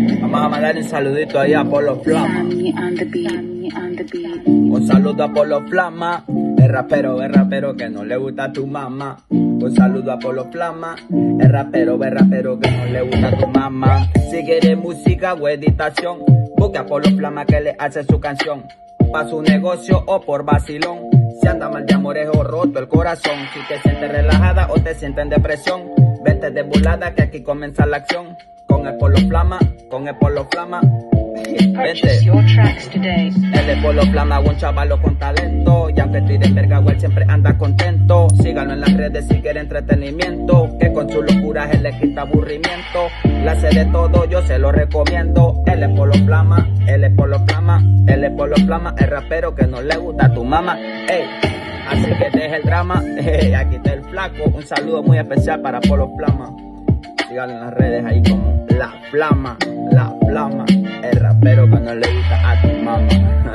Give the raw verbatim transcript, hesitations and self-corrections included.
Vamos a mandar un saludito ahí a Polo Flama. Un saludo a Polo Flama, el rapero, el rapero que no le gusta a tu mamá. Un saludo a Polo Flama, el rapero, el rapero que no le gusta a tu mamá. Si quieres música o editación, busca a Polo Flama que le hace su canción. Pa' su negocio o por vacilón. Si anda mal de amores o roto el corazón. Si te sientes relajada o te sientes en depresión, vete de burlada que aquí comienza la acción. Con el Polo Flama, con el Polo Flama. Vete. El de Polo Flama, un chavalo con talento. Y aunque tire verga, él siempre anda contento. Síganlo en las redes si quiere entretenimiento, que con su locura él le quita aburrimiento. Le hace de todo, yo se lo recomiendo. Él es Polo Flama, él es Polo Flama, él es Polo Flama, el rapero que no le gusta a tu mamá. Ey, así que deja el drama. Ey, aquí está el flaco. Un saludo muy especial para Polo Flama. Síganlo en las redes ahí como La Flama, La Flama, el rapero que no le gusta a tu mamá.